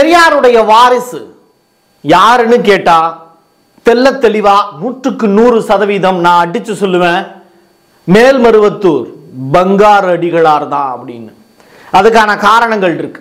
பெரியாருடைய வாரிசு யாருன்னு கேட்டா தெல்ல தெளிவா 100% நான் அடிச்சு சொல்லுவேன், மேல்மருவத்தூர் பங்காரு அடிகளார் தான் அப்படின்னு. அதுக்கான காரணங்கள் இருக்கு.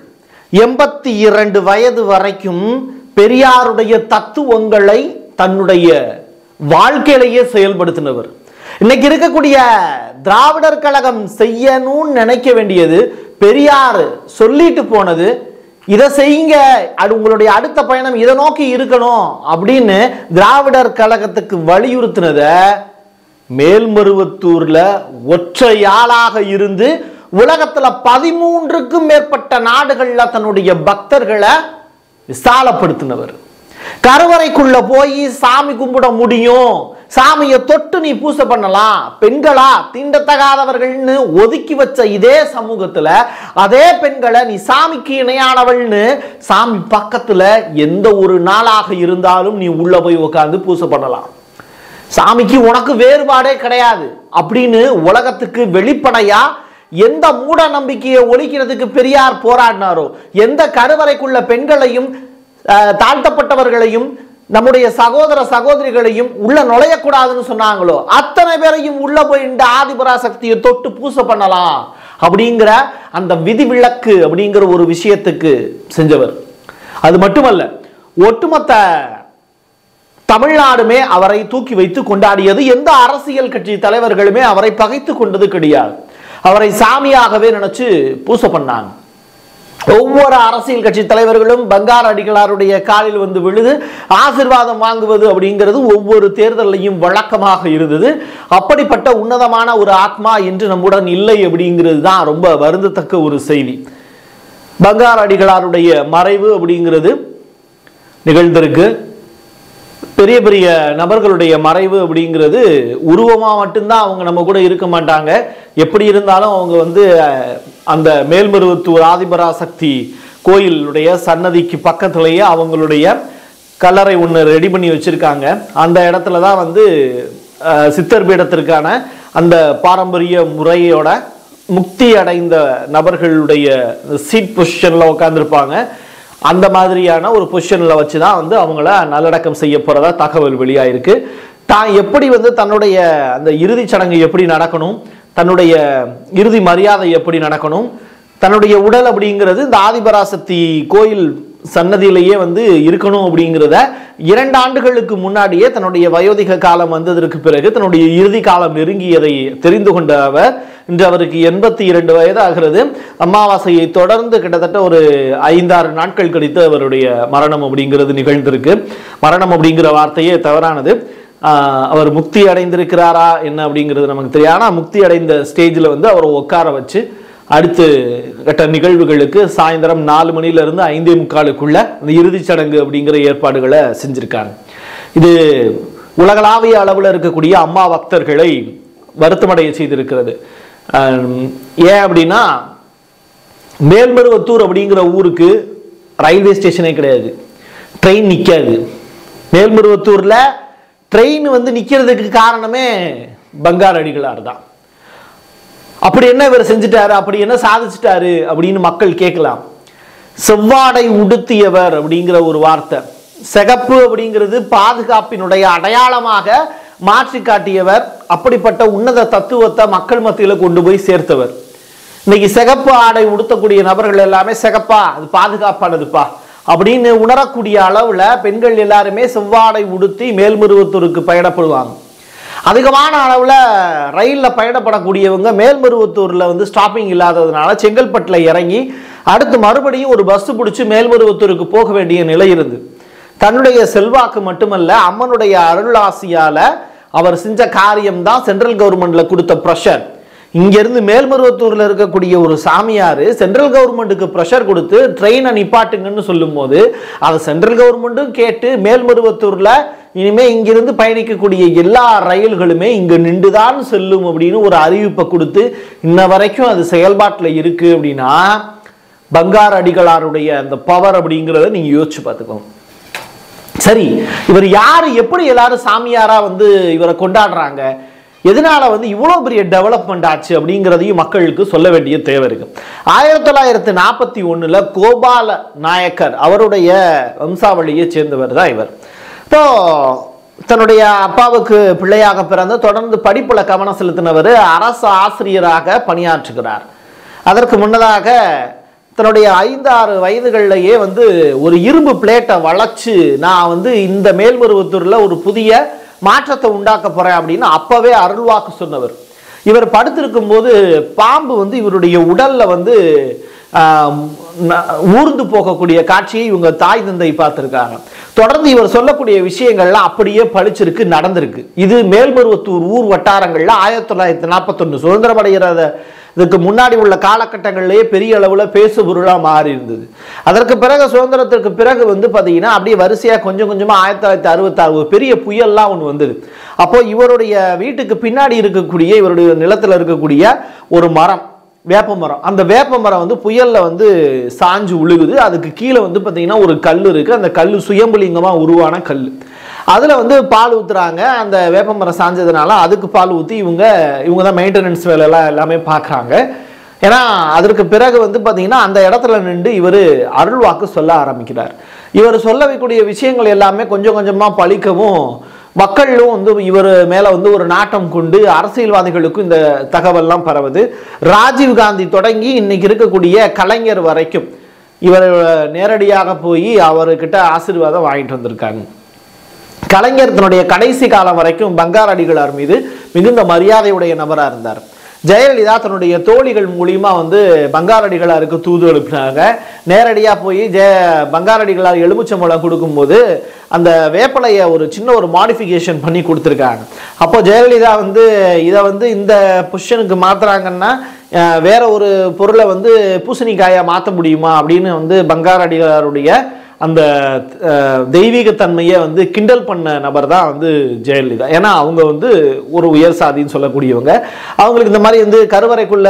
82 வயது வரைக்கும் பெரியாருடைய தத்துவங்களை தன்னுடைய வாழ்க்கையிலேயே செயல்படுத்தினவர். இன்னைக்கு இருக்கக்கூடிய திராவிடர் கழகம் செய்யணும்னு நினைக்க வேண்டியது, பெரியார் சொல்லிட்டு போனது இதை செய்யுங்க, உங்களுடைய அடுத்த பயணம் இதை நோக்கி இருக்கணும் அப்படின்னு திராவிடர் கழகத்துக்கு வலியுறுத்தினத மேல்மருவத்தூர்ல ஒற்றையாளாக இருந்து உலகத்துல 13க்கும் மேற்பட்ட நாடுகள்ல தன்னுடைய பக்தர்களை விசாலப்படுத்தினவர். கருவறைக்குள்ள போய் சாமி கும்பிட முடியும், சாமியை தொட்டு நீ பூசை பண்ணலாம், பெண்களா தீண்டத்தகாதவர்கள்னு ஒதுக்கி வச்ச இதே சமூகத்துல அதே பெண்களை நீ சாமிக்கு இணையானவள்னு சாமி பக்கத்துல எந்த ஒரு நாளாக இருந்தாலும் நீ உள்ள போய் உட்கார்ந்து பூசை பண்ணலாம். சாமிக்கு உனக்கு வேறுபாடே கிடையாது அப்படின்னு உலகத்துக்கு வெளிப்படையா எந்த மூட நம்பிக்கையை ஒழிக்கிறதுக்கு பெரியார் போராடினாரோ, எந்த கருவறைக்குள்ள பெண்களையும் தாழ்த்தப்பட்டவர்களையும் நம்முடைய சகோதர சகோதரிகளையும் உள்ள நுழையக்கூடாதுன்னு சொன்னாங்களோ அத்தனை பேரையும் உள்ள போய் இந்த ஆதிபராசக்தியை தொட்டு பூசை பண்ணலாம் அப்படிங்கிற அந்த விதிவிலக்கு அப்படிங்கிற ஒரு விஷயத்துக்கு செஞ்சவர். அது மட்டுமல்ல, ஒட்டுமொத்த தமிழ்நாடுமே அவரை தூக்கி வைத்து கொண்டாடியது. எந்த அரசியல் கட்சி தலைவர்களுமே அவரை பகைத்து கொண்டது கிடையாது. அவரை சாமியாகவே நினைச்சு பூசை பண்ணாங்க. ஒவ்வொரு அரசியல் கட்சி தலைவர்களும் பங்காரு அடிகளாருடைய காலில் வந்து விழுது ஆசீர்வாதம் வாங்குவது அப்படிங்கிறது ஒவ்வொரு தேர்தலையும் வழக்கமாக இருந்தது. அப்படிப்பட்ட உன்னதமான ஒரு ஆத்மா என்று நம்முடன் இல்லை அப்படிங்கிறது தான் ரொம்ப வருந்தத்தக்க ஒரு செய்தி. பங்காரு அடிகளாருடைய மறைவு அப்படிங்கிறது நிகழ்ந்திருக்கு. பெரிய பெரிய நபர்களுடைய மறைவு அப்படிங்கிறது உருவமா மட்டும்தான் அவங்க நம்ம கூட இருக்க மாட்டாங்க. எப்படி இருந்தாலும் அவங்க வந்து அந்த மேல்மருவத்தூர் ஆதிபராசக்தி கோயிலுடைய சன்னதிக்கு பக்கத்திலேயே அவங்களுடைய கல்லறை ஒன்று ரெடி பண்ணி வச்சிருக்காங்க. அந்த இடத்துல தான் வந்து சித்தர் பீடத்திற்கான அந்த பாரம்பரிய முறையோட முக்தி அடைந்த நபர்களுடைய சீட் பொசிஷன்ல உட்கார்ந்துருப்பாங்க. அந்த மாதிரியான ஒரு பொசிஷன்ல வச்சுதான் வந்து அவங்கள நல்லடக்கம் செய்ய போறதா தகவல் வெளியாயிருக்கு. தான் எப்படி வந்து தன்னுடைய அந்த இறுதி சடங்கு எப்படி நடக்கணும், தன்னுடைய இறுதி மரியாதை எப்படி நடக்கணும், தன்னுடைய உடல் அப்படிங்கிறது இந்த ஆதிபராசக்தி கோயில் சன்னதியிலேயே வந்து இருக்கணும் அப்படிங்கிறத 2 ஆண்டுகளுக்கு முன்னாடியே தன்னுடைய வயோதிக காலம் வந்ததற்கு பிறகு தன்னுடைய இறுதி காலம் நெருங்கியதை தெரிந்து கொண்ட அவர் இன்று அவருக்கு 82 வயது ஆகிறது. அமாவாசையை தொடர்ந்து கிட்டத்தட்ட ஒரு 5-6 நாட்கள் கழித்து அவருடைய மரணம் அப்படிங்கிறது நிகழ்ந்திருக்கு. மரணம் அப்படிங்கிற வார்த்தையே தவறானது. அவர் முக்தி அடைந்திருக்கிறாரா என்ன அப்படிங்கிறது நமக்கு தெரியும். ஆனால் முக்தி அடைந்த ஸ்டேஜில் வந்து அவரை உட்கார வச்சு அடுத்து கட்ட நிகழ்வுகளுக்கு சாயந்தரம் 4 மணிலிருந்து 5:45க்குள்ள இந்த இறுதிச் சடங்கு அப்படிங்கிற ஏற்பாடுகளை செஞ்சிருக்காங்க. இது உலகளாவிய அளவில் இருக்கக்கூடிய அம்மா பக்தர்களை வருத்தமடைய செய்திருக்கிறது. ஏன் அப்படின்னா, மேல்மருவத்தூர் அப்படிங்கிற ஊருக்கு ரயில்வே ஸ்டேஷனே கிடையாது, ட்ரெயின் நிற்காது. மேல்மருவத்தூர்ல ட்ரெயின் வந்து நிற்கிறதுக்கு காரணமே பங்காரு அடிகளார் தான். அப்படி என்ன இவர் செஞ்சுட்டாரு, அப்படி என்ன சாதிச்சிட்டாரு அப்படின்னு மக்கள் கேட்கலாம். செவ்வாடை உடுத்தியவர் அப்படிங்கிற ஒரு வார்த்தை, சிகப்பு அப்படிங்கிறது பாதுகாப்பினுடைய அடையாளமாக மாற்றி காட்டியவர். அப்படிப்பட்ட உன்னத தத்துவத்தை மக்கள் மத்தியில கொண்டு போய் சேர்த்தவர். இன்னைக்கு சிகப்பு ஆடை உடுத்தக்கூடிய நபர்கள் எல்லாமே சிகப்பா அது பாதுகாப்பானதுப்பா அப்படின்னு உணரக்கூடிய அளவுல பெண்கள் எல்லாருமே செவ்வாடை உடுத்தி மேல்மருவத்தூருக்கு பயணப்படுவாங்க. அதிகமான அளவுல ரயில்ல பயணப்படக்கூடியவங்க மேல்மருவத்தூர்ல வந்து ஸ்டாப்பிங் இல்லாததுனால செங்கல்பட்டுல இறங்கி அடுத்து மறுபடியும் ஒரு பஸ் பிடிச்சு மேல்மருவத்தூருக்கு போக வேண்டிய நிலை இருந்து, தன்னுடைய செல்வாக்கு மட்டுமல்ல அம்மனுடைய அருளாசியால அவர் செஞ்ச காரியம் தான் சென்ட்ரல் கவர்மெண்ட்ல கொடுத்த ப்ரெஷர். இங்கிருந்து மேல்மருவத்தூர்ல இருக்கக்கூடிய ஒரு சாமியாரு சென்ட்ரல் கவர்மெண்ட்டுக்கு ப்ரெஷர் கொடுத்து ட்ரெயினை நிப்பாட்டுங்கன்னு சொல்லும் போது அதை சென்ட்ரல் கவர்மெண்ட்டும் கேட்டு மேல்மருவத்தூர்ல இனிமே இங்கிருந்து பயணிக்கக்கூடிய எல்லா ரயில்களுமே இங்க நின்றுதான் செல்லும் அப்படின்னு ஒரு அறிவிப்பை கொடுத்து இன்ன வரைக்கும் அது செயல்பாட்டில் இருக்கு. அப்படின்னா பங்காரு அடிகளாருடைய அந்த பவர் அப்படிங்கிறத நீங்க யோசிச்சு பார்த்துக்கோங்க. சரி, இவர் யாரு, எப்படி எல்லாரும் சாமியாரா வந்து இவரை கொண்டாடுறாங்க, எதனால வந்து இவ்வளவு பெரிய டெவலப்மெண்ட் ஆச்சு அப்படிங்கிறதையும் மக்களுக்கு சொல்ல வேண்டிய தேவை இருக்கு. 1941 கோபால நாயக்கர் அவருடைய வம்சாவளியை சேர்ந்தவர் தான் இவர். இப்போ தன்னுடைய அப்பாவுக்கு பிள்ளையாக பிறந்து தொடர்ந்து படிப்புல கவனம் செலுத்தினவர் அரசு ஆசிரியராக பணியாற்றுகிறார். அதற்கு முன்னதாக தன்னுடைய 5-6 வயதுகளிலேயே வந்து ஒரு இரும்பு பிளேட்டை வளைச்சு நான் வந்து இந்த மேல்மருவத்தூர்ல ஒரு புதிய மாற்றத்தை உண்டாக்க போறேன் அப்படின்னு அப்பவே அருள்வாக்கு சொன்னவர். இவர் படுத்திருக்கும் போது பாம்பு வந்து இவருடைய உடல்ல வந்து ஊர்ந்து போகக்கூடிய காட்சியை இவங்க தாய் தந்தை பார்த்திருக்காங்க. தொடர்ந்து இவர் சொல்லக்கூடிய விஷயங்கள்லாம் அப்படியே பழிச்சிருக்கு, நடந்திருக்கு. இது மேல்மருவத்தூர் ஊர் வட்டாரங்கள்ல 1941 சுதந்திரம் அடைகிறதுக்கு முன்னாடி உள்ள காலகட்டங்களிலேயே பெரிய அளவுல பேசு பொருளா மாறி இருந்தது. அதற்கு பிறகு சுதந்திரத்திற்கு பிறகு வந்து பாத்தீங்கன்னா அப்படியே வரிசையா கொஞ்சம் கொஞ்சமா 1966 ஒரு பெரிய புயல்லாம் ஒன்று வந்தது. அப்போ இவருடைய வீட்டுக்கு பின்னாடி இருக்கக்கூடிய இவருடைய நிலத்துல இருக்கக்கூடிய ஒரு மரம், வேப்ப மரம், அந்த வேப்ப மரம் வந்து புயல்ல வந்து சாஞ்சு உழுகுது. அதுக்கு கீழே வந்து பாத்தீங்கன்னா ஒரு கல் இருக்கு. அந்த கல் சுயம்புலிங்கமா உருவான கல். அதுல வந்து பால் ஊத்துறாங்க. அந்த வேப்ப மரம் சாஞ்சதுனால அதுக்கு பால் ஊத்தி இவங்க தான் மெயின்டெனன்ஸ் வேலையெல்லாம் எல்லாமே பார்க்குறாங்க. ஏன்னா அதற்கு பிறகு வந்து பாத்தீங்கன்னா அந்த இடத்துல நின்று இவர் அருள்வாக்கு சொல்ல ஆரம்பிக்கிறார். இவர் சொல்ல வைக்கக்கூடிய விஷயங்கள் எல்லாமே கொஞ்சம் கொஞ்சமா பழிக்கவும் மக்களும் வந்து இவர் மேல வந்து ஒரு நாட்டம் கொண்டு அரசியல்வாதிகளுக்கும் இந்த தகவல்லாம் பரவுது. ராஜீவ்காந்தி தொடங்கி இன்னைக்கு இருக்கக்கூடிய கலைஞர் வரைக்கும் இவர் நேரடியாக போய் அவர்கிட்ட ஆசீர்வாதம் வாங்கிட்டு வந்திருக்காங்க. கலைஞர் தன்னுடைய கடைசி காலம் வரைக்கும் பங்காரு அடிகளார் மீது மிகுந்த மரியாதையுடைய நபராக இருந்தார். ஜெயலலிதா தன்னுடைய தோழிகள் மூலியமா வந்து பங்காரு அடிகளாருக்கு தூது அனுப்பினாங்க. நேரடியா போய் பங்காரு அடிகளார் எலுமிச்சம்பழம் கொடுக்கும்போது அந்த வேப்பலையை ஒரு சின்ன ஒரு மாடிஃபிகேஷன் பண்ணி கொடுத்துருக்காங்க. அப்போ ஜெயலலிதா வந்து இதை வந்து இந்த பொசிஷனுக்கு மாத்துறாங்கன்னா வேற ஒரு பொருளை வந்து பூசணிக்காயா மாற்ற முடியுமா அப்படின்னு வந்து பங்காரு அடிகளாருடைய அந்த தெய்வீகத்தன்மையை வந்து கிண்டல் பண்ண நபர் தான் வந்து ஜெயலலிதா. ஏன்னா அவங்க வந்து ஒரு உயர் சாதின்னு சொல்லக்கூடியவங்க. அவங்களுக்கு இந்த மாதிரி வந்து கருவறைக்குள்ள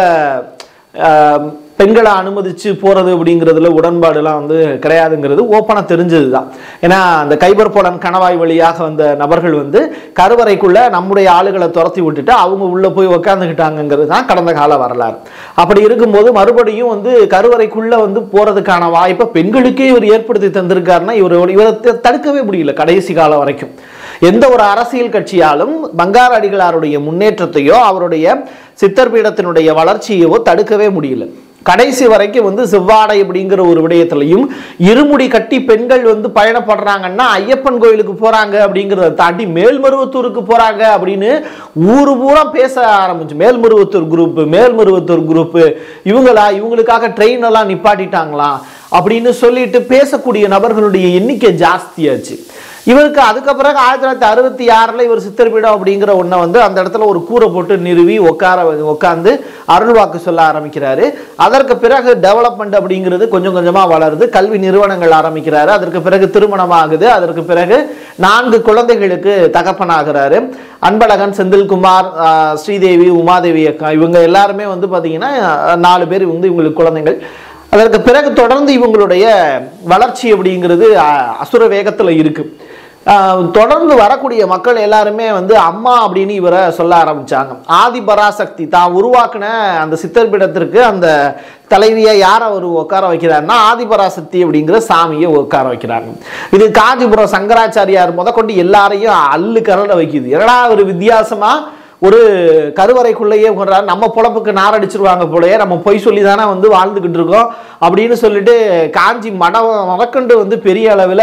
பெண்களை அனுமதிச்சு போறது அப்படிங்கிறதுல உடன்பாடுலாம் வந்து கிடையாதுங்கிறது ஓப்பனா தெரிஞ்சது தான். ஏன்னா அந்த கைபர் போலன் கணவாய் வழியாக வந்த நபர்கள் வந்து கருவறைக்குள்ள நம்முடைய ஆளுகளை துரத்தி விட்டுட்டு அவங்க உள்ள போய் உக்காந்துக்கிட்டாங்கிறது தான் கடந்த கால வரலாறு. அப்படி இருக்கும்போது மறுபடியும் வந்து கருவறைக்குள்ள வந்து போறதுக்கான வாய்ப்பை பெண்களுக்கே இவர் ஏற்படுத்தி தந்திருக்காருன்னா இவரை தடுக்கவே முடியல. கடைசி காலம் வரைக்கும் எந்த ஒரு அரசியல் கட்சியாலும் பங்காரு அடிகளாருடைய முன்னேற்றத்தையோ அவருடைய சித்தர் பீடத்தினுடைய வளர்ச்சியோ தடுக்கவே முடியல. கடைசி வரைக்கும் வந்து செவ்வாடை அப்படிங்கிற ஒரு விடயத்திலையும் இருமுடி கட்டி பெண்கள் வந்து பயணப்படுறாங்கன்னா ஐயப்பன் கோயிலுக்கு போறாங்க அப்படிங்கிறத தாண்டி மேல்மருவத்தூருக்கு போறாங்க அப்படின்னு ஊரு பூரா பேச ஆரம்பிச்சு. மேல்மருவத்தூர் குரூப் இவங்களுக்காக ட்ரெயின் எல்லாம் நிப்பாட்டிட்டாங்களா அப்படின்னு சொல்லிட்டு பேசக்கூடிய நபர்களுடைய எண்ணிக்கை ஜாஸ்தியாச்சு. இவருக்கு அதுக்கு பிறகு 1966 இவர் சித்தர்பீடம் அப்படிங்கிற ஒன்றை வந்து அந்த இடத்துல ஒரு கூரை போட்டு நிறுவி உட்காந்து அருள்வாக்கு சொல்ல ஆரம்பிக்கிறாரு. அதற்கு பிறகு டெவலப்மெண்ட் அப்படிங்கிறது கொஞ்சம் கொஞ்சமா வளருது. கல்வி நிறுவனங்கள் ஆரம்பிக்கிறாரு. அதற்கு பிறகு திருமணம் ஆகுது. அதற்கு பிறகு 4 குழந்தைகளுக்கு தகப்பனாகிறாரு. அன்பழகன், செந்தில்குமார், ஸ்ரீதேவி, உமாதேவி அக்கா இவங்க எல்லாருமே வந்து பாத்தீங்கன்னா 4 பேர் வந்து இவங்களுக்கு குழந்தைகள். அதற்கு பிறகு தொடர்ந்து இவங்களுடைய வளர்ச்சி அப்படிங்கிறது அசுர வேகத்துல இருக்கு. தொடர்ந்து வரக்கூடிய மக்கள் எல்லாருமே வந்து அம்மா அப்படின்னு இவரை சொல்ல ஆரம்பிச்சாங்க. ஆதிபராசக்தி தான் உருவாக்குன அந்த சித்தர் பீடத்திற்கு அந்த தலைவியை யார் அவர் உட்கார வைக்கிறாருன்னா ஆதிபராசக்தி அப்படிங்கிற சாமியை உட்கார வைக்கிறாங்க. இது காஞ்சிபுரம் சங்கராச்சாரியார் முதற்கொண்டு எல்லாரையும் அல்லு கரட வைக்குது. ஏன்னா ஒரு வித்தியாசமா ஒரு கருவறைக்குள்ளேயே நம்ம பொழப்புக்கு நாரடிச்சிருவாங்க போலயே, நம்ம பொய் சொல்லி தானே வந்து வாழ்ந்துகிட்டு இருக்கோம் அப்படின்னு சொல்லிட்டு காஞ்சி மடக்கண்டு வந்து பெரிய அளவில்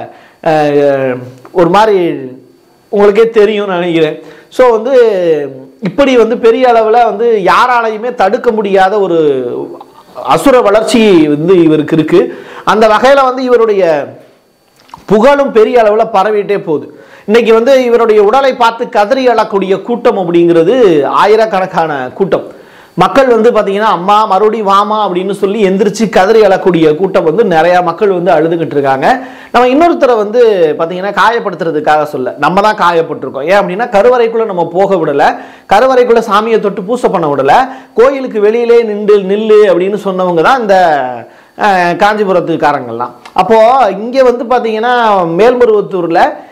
ஒரு மாதிரி உங்களுக்கே தெரியும் நினைக்கிறேன். ஸோ வந்து இப்படி வந்து பெரிய அளவில் வந்து யாராலையுமே தடுக்க முடியாத ஒரு அசுர வளர்ச்சி வந்து இவருக்கு இருக்கு. அந்த வகையில் வந்து இவருடைய புகழும் பெரிய அளவில் பரவிட்டே போகுது. இன்னைக்கு வந்து இவருடைய உடலை பார்த்து கதறி அழக்கூடிய கூட்டம் அப்படிங்கிறது ஆயிரக்கணக்கான கூட்டம். மக்கள் வந்து பாத்தீங்கன்னா அம்மா மறுபடியும் வாமா அப்படின்னு சொல்லி எந்திரிச்சு கதறி அழக்கூடிய கூட்டம் வந்து நிறைய மக்கள் வந்து அழுதுகிட்டு இருக்காங்க. நம்ம இன்னொருத்தரை வந்து பாத்தீங்கன்னா காயப்படுத்துறதுக்காக சொல்ல, நம்ம தான் காயப்பட்டிருக்கோம். ஏன் அப்படின்னா கருவறைக்குள்ள நம்ம போக விடல, கருவறைக்குள்ள சாமியை தொட்டு பூசை பண்ண விடல, கோயிலுக்கு வெளியிலே நில்லு அப்படின்னு சொன்னவங்க தான் இந்த காஞ்சிபுரத்துக்காரங்கள்லாம். அப்போ இங்க வந்து பாத்தீங்கன்னா மேல்மருவத்தூர்ல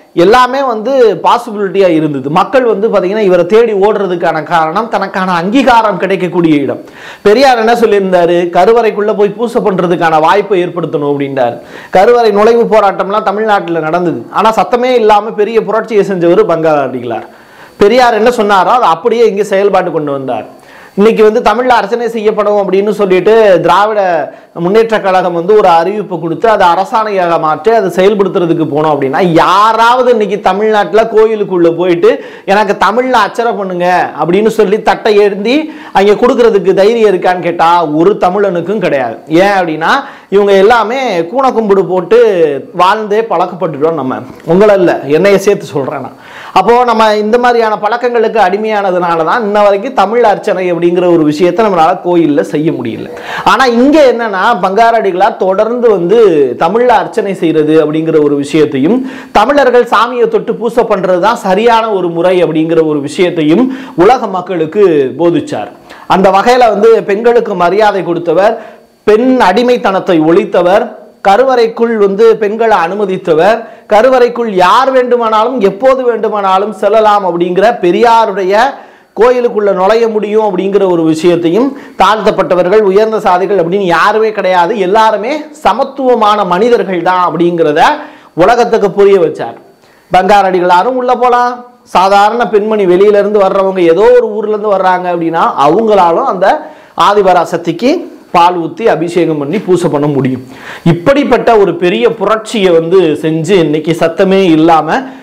எல்லாமே வந்து பாசிபிலிட்டியா இருந்தது. மக்கள் வந்து பாத்தீங்கன்னா இவரை தேடி ஓடுறதுக்கான காரணம் தனக்கான அங்கீகாரம் கிடைக்கக்கூடிய இடம். பெரியார் என்ன சொல்லியிருந்தாரு, கருவறைக்குள்ள போய் பூசை பண்றதுக்கான வாய்ப்பை ஏற்படுத்தணும் அப்படின்றாரு. கருவறை நுழைவு போராட்டம்லாம் தமிழ்நாட்டில் நடந்தது. ஆனா சத்தமே இல்லாம பெரிய புரட்சியை செஞ்சவர் பங்காரடிகளார். பெரியார் என்ன சொன்னாரோ அதை அப்படியே இங்கே செயல்பாட்டு கொண்டு வந்தார். இன்னைக்கு வந்து தமிழ்ல அர்ச்சனை செய்யப்படும் அப்படின்னு சொல்லிட்டு திராவிட முன்னேற்ற கழகம் வந்து ஒரு அறிவிப்பு கொடுத்து அதை அரசாணையாக மாற்றி அதை செயல்படுத்துறதுக்கு போனோம் அப்படின்னா, யாராவது இன்னைக்கு தமிழ்நாட்டில் கோயிலுக்குள்ள போயிட்டு எனக்கு தமிழ்ல அர்ச்சனை பண்ணுங்க அப்படின்னு சொல்லி தட்டை எழுந்தி அங்கே கொடுக்கறதுக்கு தைரியம் இருக்கான்னு கேட்டா ஒரு தமிழனுக்கும் கிடையாது. ஏன் அப்படின்னா இவங்க எல்லாமே கூண கும்பிடு போட்டு வாழ்ந்தே பழக்கப்பட்டுட்டோம். நம்ம உங்களை இல்லை என்னைய சேர்த்து சொல்றேன். அப்போ நம்ம இந்த மாதிரியான பழக்கங்களுக்கு அடிமையானதுனால தான் இன்ன வரைக்கும் தமிழ் அர்ச்சனை அப்படிங்கிற ஒரு விஷயத்தை நம்மளால கோயில்ல செய்ய முடியல. ஆனா இங்க என்னன்னா பங்காரடிகளார் தொடர்ந்து வந்து தமிழ்ல அர்ச்சனை செய்யறது அப்படிங்கிற ஒரு விஷயத்தையும், தமிழர்கள் சாமியை தொட்டு பூசை பண்றதுதான் சரியான ஒரு முறை அப்படிங்கிற ஒரு விஷயத்தையும் உலக மக்களுக்கு போதிச்சார். அந்த வகையில வந்து பெண்களுக்கு மரியாதை கொடுத்தவர், பெண் அடிமைத்தனத்தை ஒழித்தவர், கருவறைக்குள் வந்து பெண்களை அனுமதித்தவர், கருவறைக்குள் யார் வேண்டுமானாலும் எப்போது வேண்டுமானாலும் செல்லலாம் அப்படிங்கிற பெரியாருடைய கோயிலுக்குள்ள நுழைய முடியும் அப்படிங்கிற ஒரு விஷயத்தையும், தாழ்த்தப்பட்டவர்கள் உயர்ந்த சாதிகள் அப்படின்னு யாருமே கிடையாது, எல்லாருமே சமத்துவமான மனிதர்கள் தான் அப்படிங்கிறத உலகத்துக்கு புரிய வச்சார். பங்காரடிகளாரும் உள்ள போலாம். சாதாரண பெண்மணி வெளியில இருந்து வர்றவங்க ஏதோ ஒரு ஊர்ல இருந்து வர்றாங்க அப்படின்னா அவங்களாலும் அந்த ஆதிபராசக்திக்கு பால் ஊற்றி அபிஷேகம் பண்ணி பூசை பண்ண முடியும். இப்படிப்பட்ட ஒரு பெரிய புரட்சியை வந்து செஞ்சு இன்னைக்கு சத்தமே இல்லாம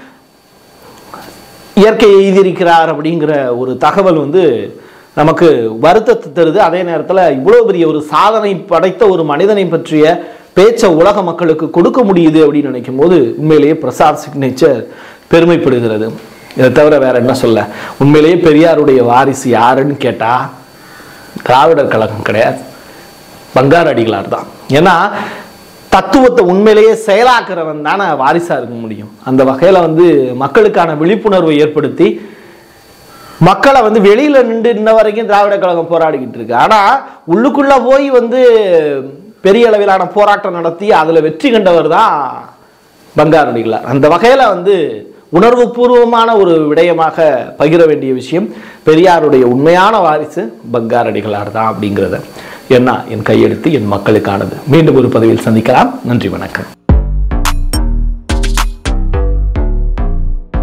இயற்கை எய்திருக்கிறார் அப்படிங்கிற ஒரு தகவல் வந்து நமக்கு வருத்தத்தை தருது. அதே நேரத்தில் இவ்வளவு பெரிய ஒரு சாதனை படைத்த ஒரு மனிதனை பற்றிய பேச்சை உலக மக்களுக்கு கொடுக்க முடியுது அப்படின்னு நினைக்கும் போது உண்மையிலேயே பிரசாத்சிக்னேச்சர் பெருமைப்படுகிறது. இதை தவிர வேற என்ன சொல்ல. உண்மையிலேயே பெரியாருடைய வாரிசு யாருன்னு கேட்டா திராவிடர் கழகம் கிடையாது, பங்காரடிகளார் தான். ஏன்னா தத்துவத்தை உண்மையிலேயே செயலாக்குறவன் தானே வாரிசா இருக்க முடியும். அந்த வகையில வந்து மக்களுக்கான விழிப்புணர்வை ஏற்படுத்தி மக்களை வந்து வெளியில நின்று இன்ன வரைக்கும் திராவிட கழகம் போராடிக்கிட்டு இருக்கு. ஆனா உள்ளுக்குள்ள போய் வந்து பெரிய அளவிலான போராட்டம் நடத்தி அதுல வெற்றி கண்டவர் தான் பங்காரடிகளார். அந்த வகையில வந்து உணர்வு பூர்வமான ஒரு விடயமாக பகிர வேண்டிய விஷயம், பெரியாருடைய உண்மையான வாரிசு பங்காரடிகளார் தான் அப்படிங்கிறத என் கையெழுத்து என் மக்களுக்கானது. மீண்டும் ஒரு பதிவில் சந்திக்கலாம். நன்றி, வணக்கம்.